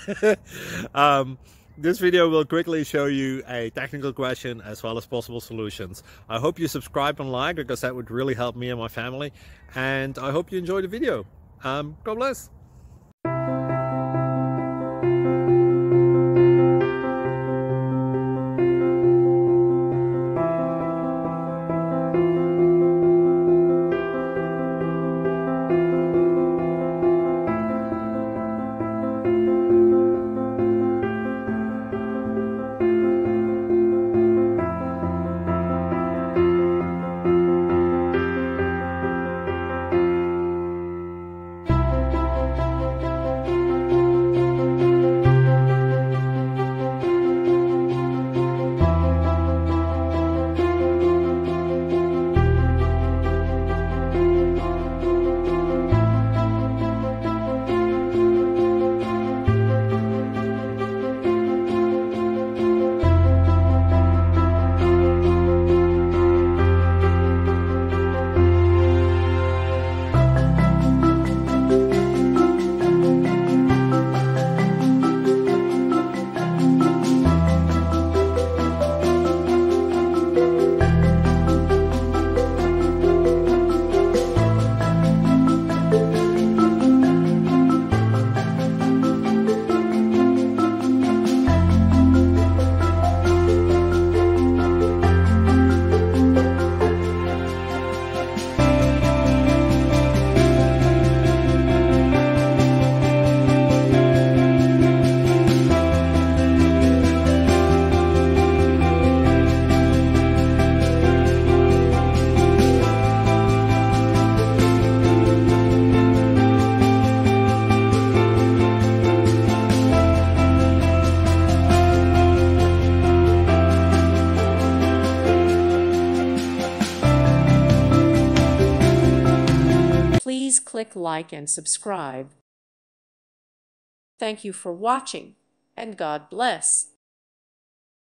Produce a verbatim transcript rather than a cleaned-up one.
um, this video will quickly show you a technical question as well as possible solutions. I hope you subscribe and like, because that would really help me and my family. And I hope you enjoy the video. Um, God bless. Please click like and subscribe. Thank you for watching, and God bless.